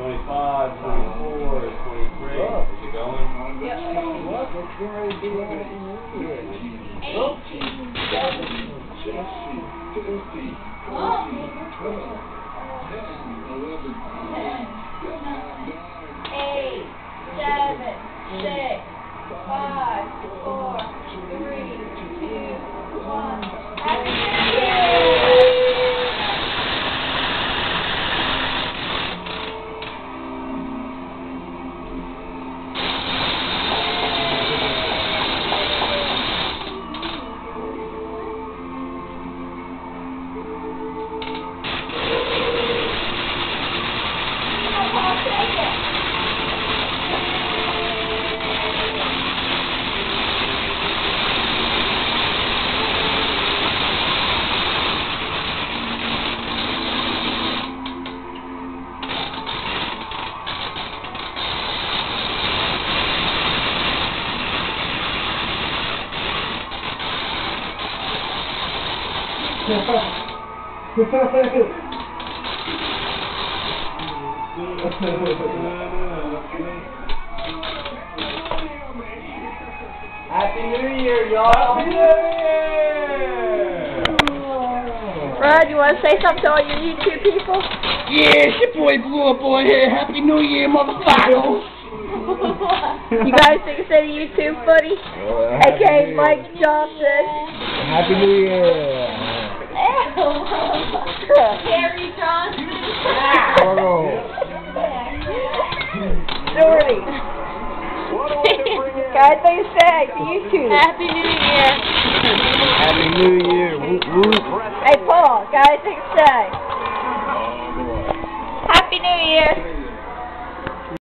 25, 24, 23. Look. Is it going? Yep. Look, it's getting ready to be Happy New Year. 18, 17, 16, 8, 7, 6, 5, 4, 3, 2, 1. Happy New Year! Happy New Year, y'all! Happy New Year! Rod, you want to say something to all your YouTube people? Yeah, it's your boy Blue Boy here. Happy New Year, motherfuckers! You guys think it's any YouTube funny? A.K.A. Mike Johnson. Happy New Year! Harry Johnson. Jordy. Guys, think it's say to YouTube. Happy New Year. Happy New Year! Woot woot! Hey, Paul, guys, think it's say. Happy New Year.